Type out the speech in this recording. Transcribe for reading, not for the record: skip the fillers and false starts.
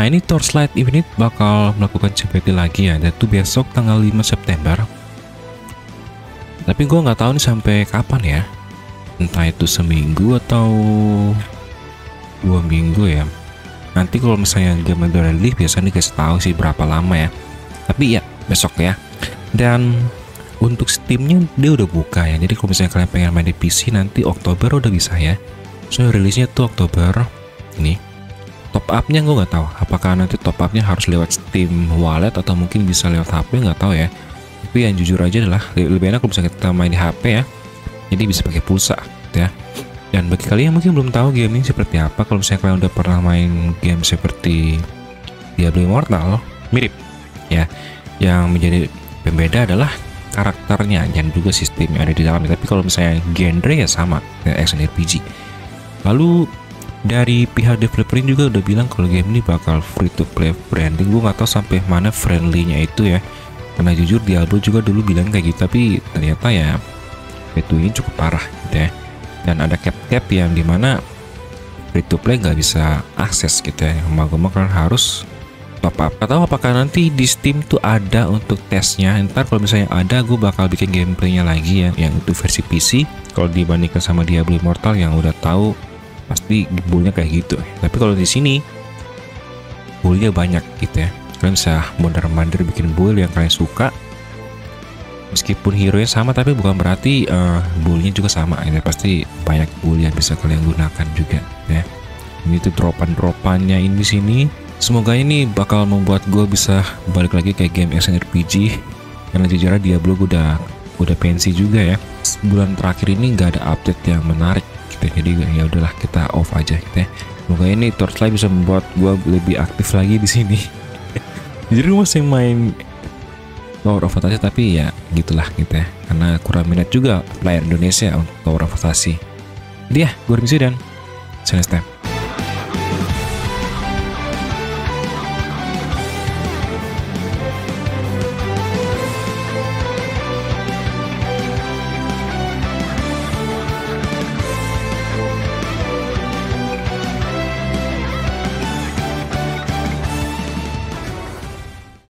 Nah ini Torchlight Infinite bakal melakukan CPT lagi ya, dan itu besok tanggal 5 September. Tapi gue nggak tahu nih sampai kapan ya, entah itu seminggu atau 2 minggu ya. Nanti kalau misalnya game udah rilis biasanya dikasih tahu sih berapa lama ya. Tapi ya besok ya. Dan untuk Steamnya dia udah buka ya. Jadi kalau misalnya kalian pengen main di PC nanti Oktober udah bisa ya. So rilisnya tuh Oktober. Ini top upnya gue nggak tahu. Apakah nanti top upnya harus lewat Steam Wallet atau mungkin bisa lewat HP, nggak tahu ya. Tapi yang jujur aja adalah lebih enak kalau misalnya kita main di HP ya. Jadi bisa pakai pulsa gitu ya. Dan bagi kalian yang mungkin belum tahu game ini seperti apa, kalau misalnya kalian udah pernah main game seperti Diablo Immortal, mirip ya. Yang menjadi pembeda adalah karakternya dan juga sistem yang ada di dalamnya. Tapi kalau misalnya genre ya sama, action RPG. Lalu dari pihak developer ini juga udah bilang kalau game ini bakal free to play branding. Gue nggak tahu sampai mana friendly-nya itu ya. Karena jujur Diablo juga dulu bilang kayak gitu, tapi ternyata ya itu ini cukup parah gitu ya. Dan ada cap-cap yang dimana free to play nggak bisa akses gitu ya. Mau-mau kalian harus top up. Gak tahu apakah nanti di Steam tuh ada untuk tesnya. Ntar kalau misalnya ada, gue bakal bikin gameplaynya lagi ya, yang itu versi PC. Kalau dibandingkan sama Diablo Immortal yang udah tahu pasti bullnya kayak gitu. Tapi kalau di sini bullnya banyak gitu ya. Kalian bisa mondar-mandir bikin bull yang kalian suka. Meskipun hero-nya sama tapi bukan berarti bullnya juga sama ya. Pasti banyak bull yang bisa kalian gunakan juga ya. Ini tuh dropan-dropannya ini di sini. Semoga ini bakal membuat gue bisa balik lagi kayak game action RPG. Karena jujur aja Diablo gue udah pensi juga ya. Bulan terakhir ini nggak ada update yang menarik gitu. Jadi ya udahlah kita off aja gitu ya. Semoga ini Torchlight bisa membuat gue lebih aktif lagi di sini. Jadi gue masih main Tower of Fantasy tapi ya gitulah gitu ya. Karena kurang minat juga player Indonesia untuk Tower of Fantasy. Jadi ya gue remisi dan see you next time.